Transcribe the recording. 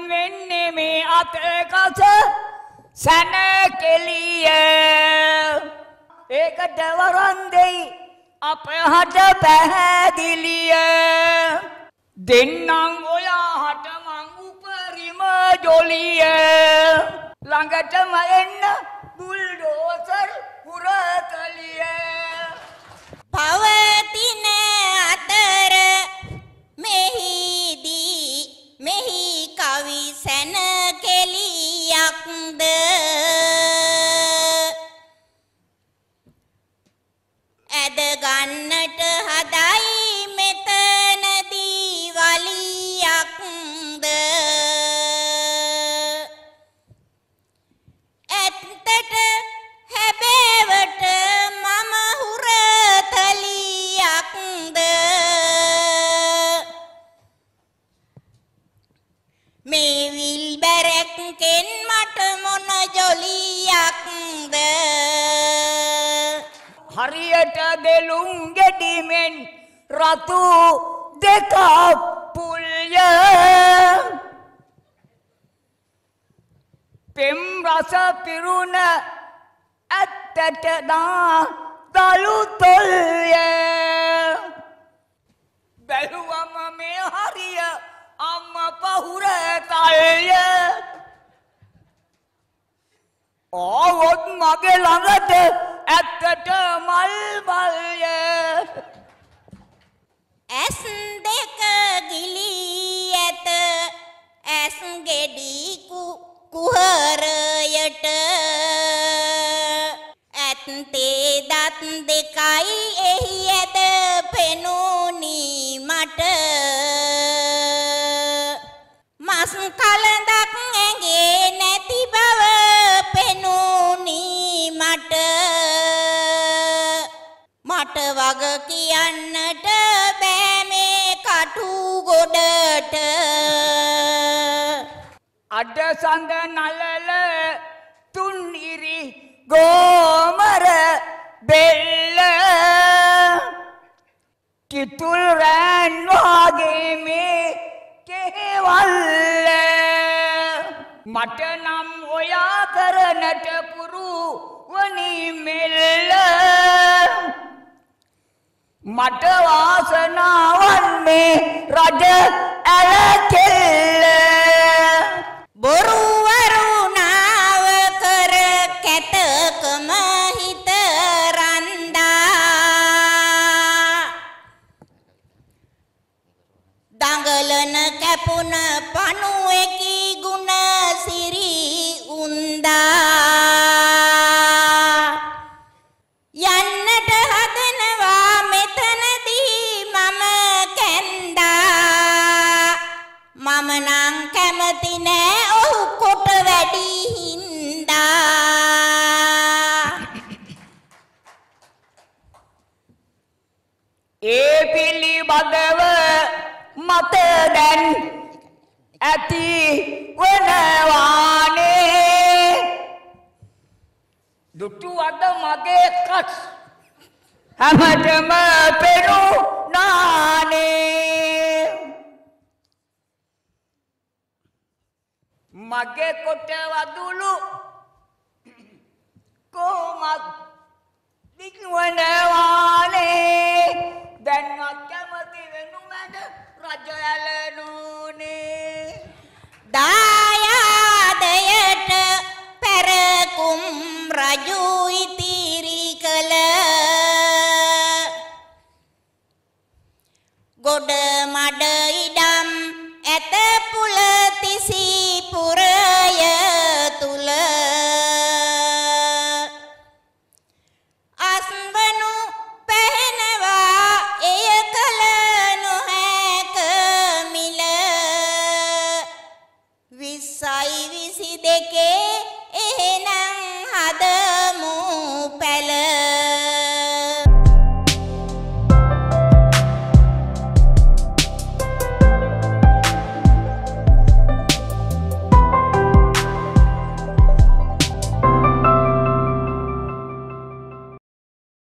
වෙන්නේ මේ අතකස සැනකෙලිය ඒකට වරන් දෙයි අප හට පැහැදිලිය දෙන්නම් ඔයාට මං උපරිම ජොලිය ළඟටම එන්න බුල්ඩෝසර් පුරතලිය පවතින අතර මෙහි කවි සැනකෙලියක්ද ඇද ගන්නට හදයි මෙතනදී වලියක්ද ඇත්තට හැබෑවට මම හුරතලියක්ද මේ විල්බැරක්කෙන් මට මොන ජොලියක්ද හරියට දෙලුම් ගෙඩිමෙන් රතු දෙකක් පුල්ය පෙම් රස පිරුණ ඇත්තට දා දලු තොල්ය බැලුවම මේ හරිය අම්ම පහුර තල්ය ආවොත් මගේ ළඟට ඇත්තට මල් මල්ය ඇස් දෙක ගිලී ඇත ඇස් ගෙඩි කුහරයට ඇත්තේ දත් දෙකයි එහි ඇද පෙනුනි මට මස් කලඳක් ඇඟේ නැති බව පෙනුනි මට වග කියන්නට බෑ මේ කටු ගොඩට අඩ සඳ නලල තුන් ඉරි ගෝමර බෙල්ල කිතුල් රෑන් වගේ මේ කෙහෙවල්ල මට නම් ඔයා කරනට පුරුවනි මෙල්ල මට වාසනාවන් මේ රජ ඇලකෙල්ල බොරු වරුණාව කර කැතකම හිත රන්දා දඟලන කැපුණ පණුවෙකි ගුණ සිරි උන්දා යන්නට හදනවා මෙතනදී මම කැන්දා මම නම් කැමති නෑ ඔහු කොට වැඩි හින්දා ඒ පිළිබඳව මත දැන් ඇති වනවානේ දුටු අද මගේ කස් හැමතෙම පෙනුනානේ මගේ කොට වදුළු කොමත් දික්වනවානේ දැන්වත් කැමති වෙනු මැද රජ ඇලනෝනේ දායාදයට පැරකුම් රජු ඉතිරි කළ ගොඩ මඩ ඉඩම් ඇත පුලතිසි පුරය තුල අස්වනු පැහැනවා එය කල නොහැක මිල 2022